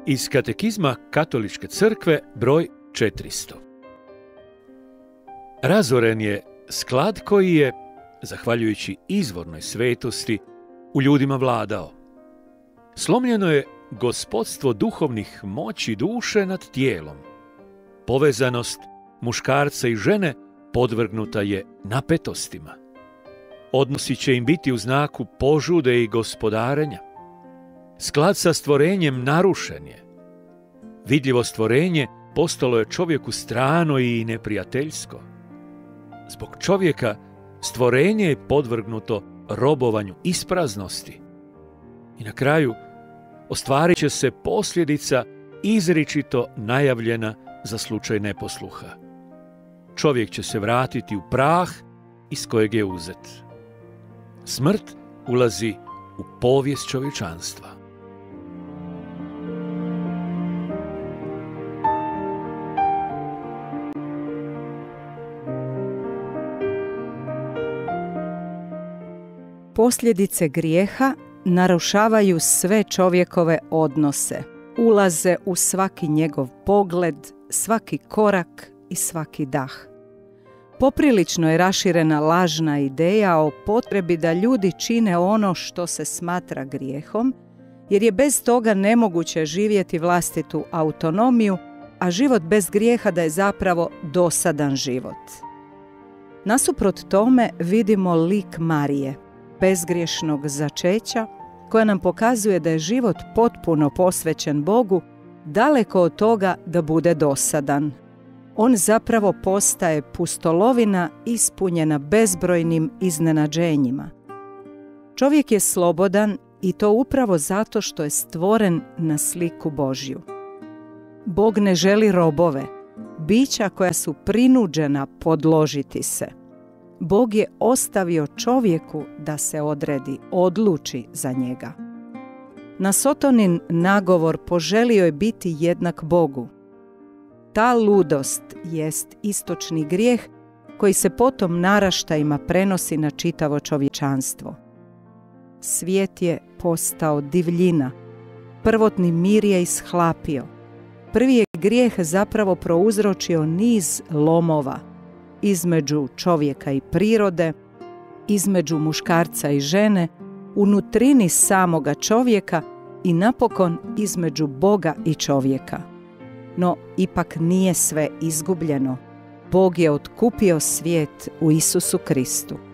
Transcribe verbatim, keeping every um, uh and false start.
Iz Katekizma Katoličke crkve broj četiristo. Razoren je sklad koji je, zahvaljujući izvornoj svetosti, u ljudima vladao. Slomljeno je gospodstvo duhovnih moći duše nad tijelom. Povezanost muškarca i žene podvrgnuta je napetostima. Odnosi će im biti u znaku požude i gospodarenja. Sklad sa stvorenjem narušen je. Vidljivo stvorenje postalo je čovjeku strano i neprijateljsko. Zbog čovjeka stvorenje je podvrgnuto robovanju ispraznosti. I na kraju ostvarit će se posljedica izričito najavljena za slučaj neposluha. Čovjek će se vratiti u prah iz kojeg je uzet. Smrt ulazi u povijest čovječanstva. Posljedice grijeha narušavaju sve čovjekove odnose, ulaze u svaki njegov pogled, svaki korak i svaki dah. Poprilično je raširena lažna ideja o potrebi da ljudi čine ono što se smatra grijehom, jer je bez toga nemoguće živjeti vlastitu autonomiju, a život bez grijeha da je zapravo dosadan život. Nasuprot tome vidimo lik Marije, bezgriješnog začeća, koja nam pokazuje da je život potpuno posvećen Bogu, daleko od toga da bude dosadan. On zapravo postaje pustolovina ispunjena bezbrojnim iznenađenjima. Čovjek je slobodan i to upravo zato što je stvoren na sliku Božju. Bog ne želi robove, bića koja su prinuđena podložiti se. Bog je ostavio čovjeku da se odredi, odluči za njega. Na Sotonin nagovor poželio je biti jednak Bogu. Ta ludost jest istočni grijeh koji se potom naraštajima prenosi na čitavo čovječanstvo. Svijet je postao divljina, prvotni mir je ishlapio. Prvi je grijeh zapravo prouzročio niz lomova između čovjeka i prirode, između muškarca i žene, unutrini samoga čovjeka i napokon između Boga i čovjeka. No, ipak nije sve izgubljeno. Bog je otkupio svijet u Isusu Kristu.